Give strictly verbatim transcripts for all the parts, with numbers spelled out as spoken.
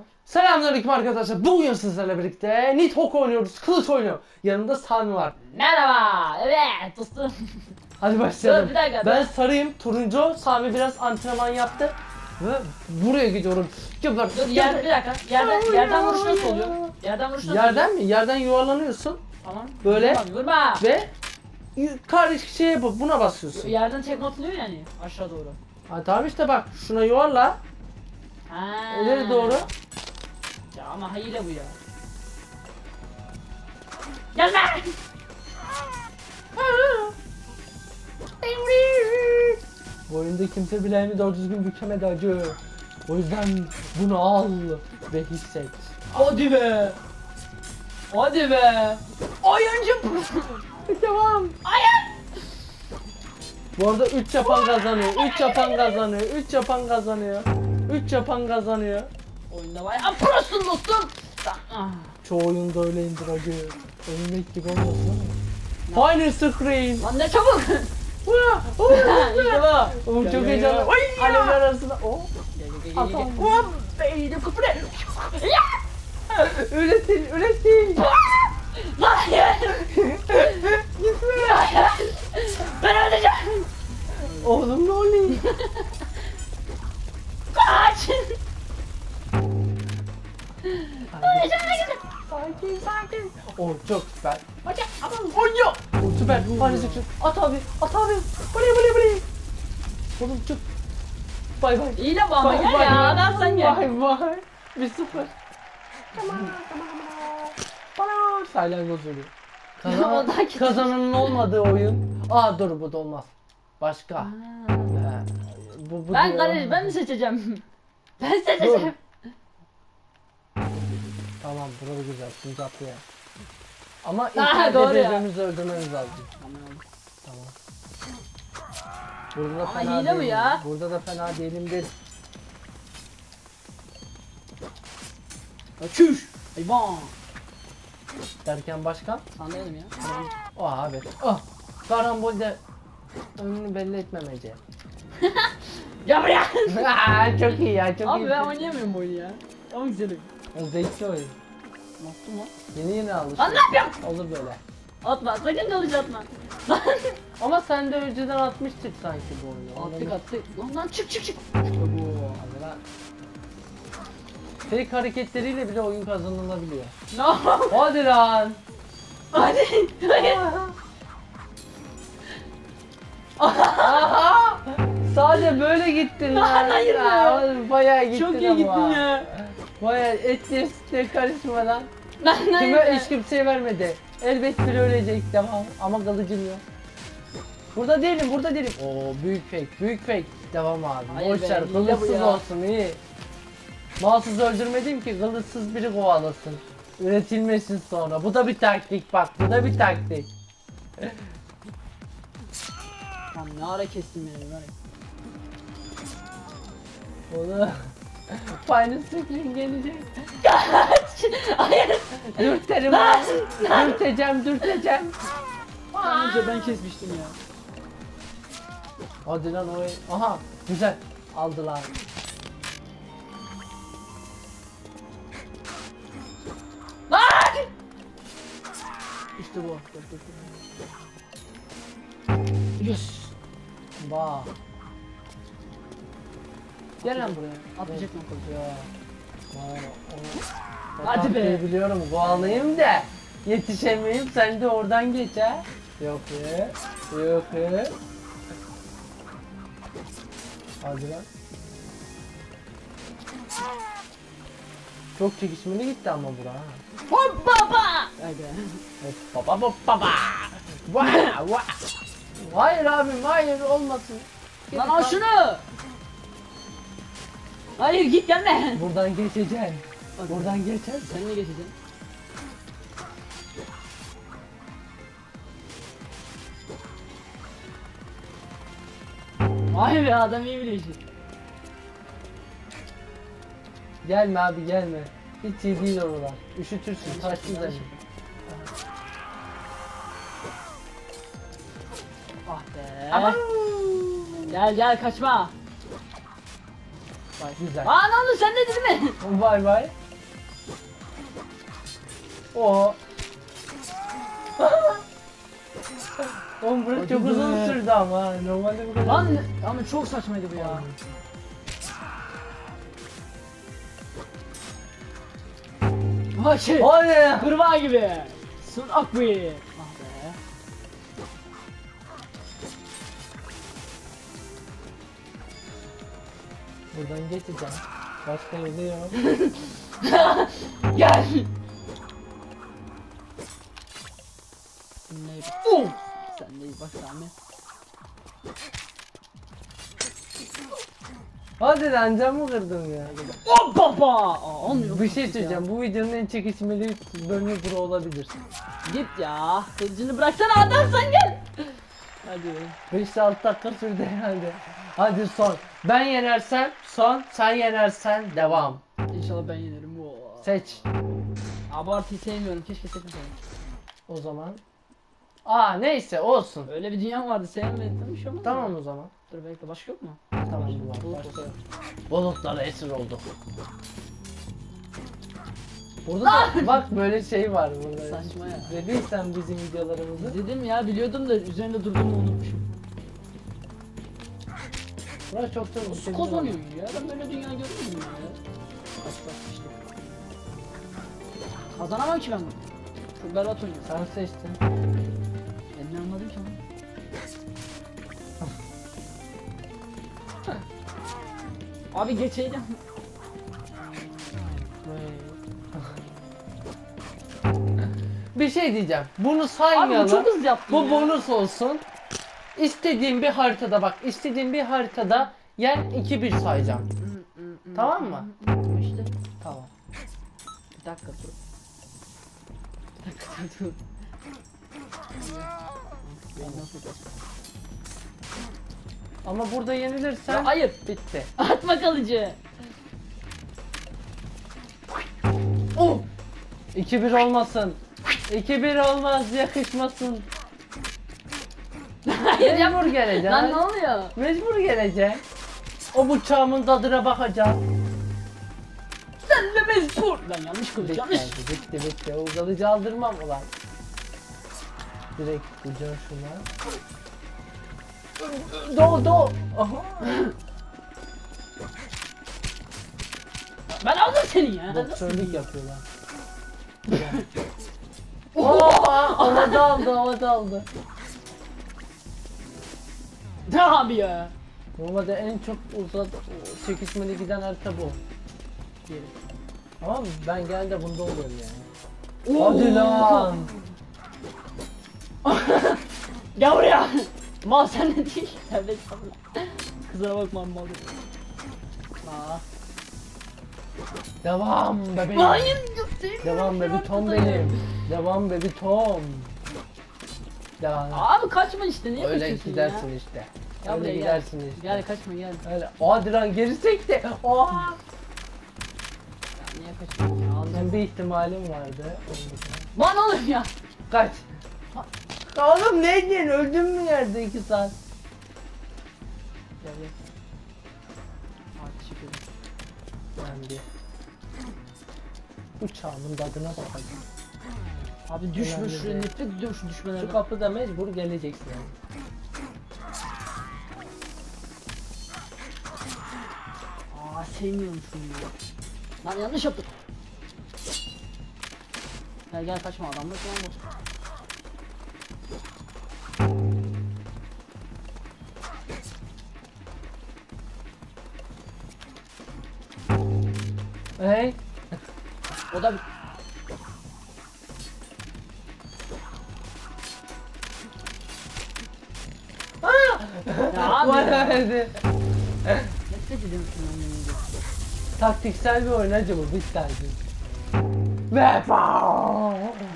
Selamünaleyküm arkadaşlar. Bugün sizlerle birlikte Nidhogg oynuyoruz. Kılıç oynuyor. Yanımda Sami var. Merhaba. Evet dostum. Hadi başlayalım. Dur, bir dakika, ben dur. sarıyım. Turuncu. Sami biraz antrenman yaptı. Ve buraya gidiyorum. Geber. Dur yer, bir dakika. Yerden, yerden vuruş nasıl oluyor? Yerden vuruş nasıl Yerden oluyor? mi? Yerden yuvarlanıyorsun. Tamam. Böyle. Vurma. Vurma. Ve kardeş şeye yapıp buna basıyorsun. Yerden tekme atılıyor yani aşağı doğru. Ha, tamam işte bak. Şuna yuvarla. Ha. İleri doğru. Ya ama hile bu ya. Gelme. Bu oyunda kimse bileğimi doğru düzgün bükemedi acı. O yüzden bunu al ve hisset. Hadi be. Hadi be. Oyuncu. Tamam. Hayır. Bu arada üç yapan kazanıyor. üç yapan kazanıyor. üç yapan kazanıyor. üç yapan kazanıyor. Oyunda var ya prosun dostum. Ah. Çoğu oyunda öyleyimdir acı. Ölmek gibi olmasın ama. Final screen. Lan ne çabuk. Vaa! Oo! İşte bu. Oo, çok Gel, heyecanlı. gel. Ay alevler arasında. Oh. Gel gel gel gel. Atam. Hop. Beynim kıpırdı. Üretin, üretin. Hayır. Gitme. Hayır. Ben öleceğim. Oğlum ne oluyor? Kaç. Hadi. Öleceğim. Sakin, sakin. Oh çok süper. Hocam aman. Onya! Oh, süper. Final screen. At abi, at abi. Buraya, buraya, buraya. Oğlum çık. Bay bay. İyi de bu ama gel ya. Adam sen gel. Bay bay. Bir sıfır. Tamam, tamam. Bana salyangoz oluyor. Kazanan, Ondan kesin. kazananın olmadığı oyun. Aa dur bu da olmaz. Başka. Aa. Ee, bu, bu Ben diyor. kardeş ben de seçeceğim. Ben seçeceğim. Tamam burada güzel. Şimdi atlayalım. Ama ilk Aha, önce doğru ya. birbirimizi öldürmemiz lazım. Tamam. Burada da Ama fena hile bu değilim. ya. Burada da fena değilim değil. Çüş. Eyvah. Derken başka? Sandalyelim ya. O abi. Oh. Karambolde önünü belli etmemece. Gel buraya. Aa, çok iyi ya çok iyi. Abi ben oynayamıyorum bu oyunu ya. Ama güzelim. O zevkli oyun. Nasıl mı? Yeni yeni alışıyor. Lan ne yapıyorsun? Olur böyle. Atma. Sakın kılıç atma. Lan. Ama sen de önceden atmıştık sanki bu oyunu. Attık Ondan- attık. Lan lan çık çık çık. İşte bu. Hadi lan. Fake hareketleriyle bile oyun kazanılabiliyor. No. Hadi lan. Hadi. Hadi. Aha! Sadece böyle gittin lan. Hayır Ya, ya. oğlum bayağı gittin Çok iyi ama. gittin ya. Bayağı etliye sütlüye karışmadan. Lan hayır Kime be. hiç kimseye vermedi. Elbet biri ölecek devam ama kılıcım yok. Burada değilim, burada değilim. Oo büyük fake, büyük fake. Devam abi. Hayır Boş be, ver, hile bu kılıçsız ya. olsun iyi. Malsız öldürmedim ki kılıçsız biri kovalasın. Üretilmesin sonra. Bu da bir taktik bak, bu da bir taktik. Lan ne ara kestin beni var ya. Onu Final screen gelecek. Kaç. Hayır. Dürterim Lan. lan. Dürteceğim, dürteceğim. Daha önce ben kesmiştim ya. Hadi lan oyun. Aha güzel. Aldılar. Lan. İşte bu. Yes. Bak. Gel lan buraya. Atlayacak mı kılıcı? Ya. Vay, o- o Hadi be. taktiği biliyorum. Kovalayayım da yetişemeyip sen de oradan geç ha. Yok ya. Yok ya. Hadi lan. Çok çekişmeli gitti ama bura ha. Hop baba. Hadi. Hop baba hop baba. Vah vah. Hayır abim hayır olmasın. Lan al şunu. Hayır git gelme. Buradan geçeceksin. Buradan geçersen. Sen ne geçeceksin? Vay be adam iyi biliyor işi. Gelme abi gelme. Hiç iyi değil oralar. Üşütürsün. Taşlı zemin. Ah be. Aman. Gel gel kaçma. Bak güzel. Aa ne oldu sen de değil mi? Bay bay. O. Oğlum burası çok Hadi uzun be. sürdü ama. Normalde bu kadar. Lan ama çok saçmaydı bu ya. Ha şey. Hayır. Kırbağa gibi. Sun Akbi. Ah be. Buradan geçeceğim. Başka yolu yok. Gel. Ne bak. Sen de iyi bak Sami. Hadi lan camı kırdım ya. Hop baba. Aa, olmuyor. Bir şey söyleyeceğim. Bu videonun en çekişmeli bölümü bura olabilir. Git ya. Kılıcını bıraksana adam sen gel. Hadi. beş altı dakika sürdü herhalde. Hadi son. Ben yenersem son, sen yenersen devam. İnşallah ben yenerim. Oo. Seç. Abartıyı sevmiyorum. Keşke seçmeseydim. O zaman. Aa neyse olsun. Öyle bir dünya vardı sevmedim. Bir şey olmaz. Tamam mı? o zaman. Dur bekle başka yok mu? Tamam bu var. Bulut Başka olsun. yok. Bulutlara esir olduk. Burada da bak böyle şey var burada. Saçma ya. İzlediysen bizim videolarımızı. Dedim ya biliyordum da üzerinde durduğumu unutmuşum. Burası çok çok Nasıl kazanıyorum ya? Ben böyle dünya görmedim ya. Kaç bak işte. Kazanamam ki ben bunu. Çok berbat oynuyorum. Sen seçtin. Ben ne anladım ki onu? Abi geçeydim. Bir şey diyeceğim. Bunu Abi saymayalım. bu çok hızlı yaptın Bu ya. bonus olsun. İstediğim bir haritada bak. İstediğim bir haritada yen iki bir sayacağım. Tamam mı? İşte. Tamam. Bir dakika dur. Bir dakika dur dur. Ben nasıl yapacağım? Ama burada yenilirsen Ya hayır. bitti. Atma kalıcı. Oh! iki bir olmasın. iki bir olmaz, yakışmasın. Hayır Mecbur yapma. geleceksin. Lan ne oluyor? Mecbur geleceksin. O bıçağımın tadına bakacaksın. Sen de mecbur. Ben yanlış kılıç Bitti, yanlış. bitti, bitti. O kılıcı aldırmam ulan. Direkt kucağa şuna. Do do. Aha. Ben aldım seni ya. Boksörlük yapıyorlar. Oha! Havada aldı, havada aldı. Ne abi ya? Normalde en çok uzat çekişmeli giden harita bu. Ama ben genelde bunda oluyorum yani. Hadi lan! Gel buraya. Mal sen ne değil. Sen de kızına bakma mal. Aa. Devam bebeğim. Hayır. Devam bebi Tom benim. Devam bebi Tom. Devam. Abi kaçma işte niye Öyle kaçıyorsun gidersin ya? işte. Gel Öyle buraya gel. gidersin işte. Gel kaçma gel. Öyle. Hadi lan geri sekti. Oha! Ya niye kaçıyorsun ya? Alacağım. Ben bir ihtimalim vardı. Lan oğlum ya. Kaç. Ya oğlum ne diyorsun? Öldün mü yerde iki saat? Gel gel. Hadi çıkıyorum. Ben bir. Uçağımın tadına bakacağım. Abi düşme Önemli şuraya değil. nefret ediyorum şu düşmelerden. Şu kapıda mecbur geleceksin yani. Aa sevmiyorum şunu ya. Lan yanlış yaptım. Gel gel kaçma adamla şu an boş. Hey. O da bir... Ya abi Bana ya. verdi. Nefret ediyorum şundan yemin ediyorum. Taktiksel bir oynacı bu. Bir tane. Ve pow!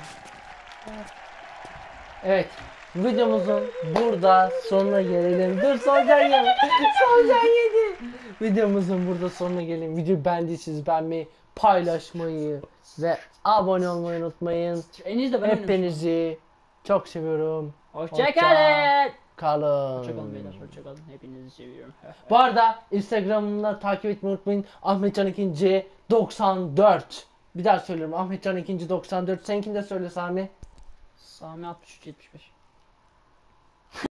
Evet. Videomuzun burada sonuna gelelim. Dur Solcan yedi. Solcan yedi. Videomuzun burada sonuna gelelim. Videoyu beğendiyseniz beğenmeyi, paylaşmayı ve abone olmayı unutmayın. En iyisi de ben oynamışım. Hepinizi çok seviyorum. Hoşçakalın. Kalın. Hoşçakalın beyler hoşçakalın. Hepinizi seviyorum. Bu arada Instagram'ımda takip etmeyi unutmayın. Ahmetcan ikinci doksan dört. Bir daha söylüyorum. Ahmetcan ikinci doksan dört. Seninkini de söyle Sami. Sami altmış üç yetmiş beş.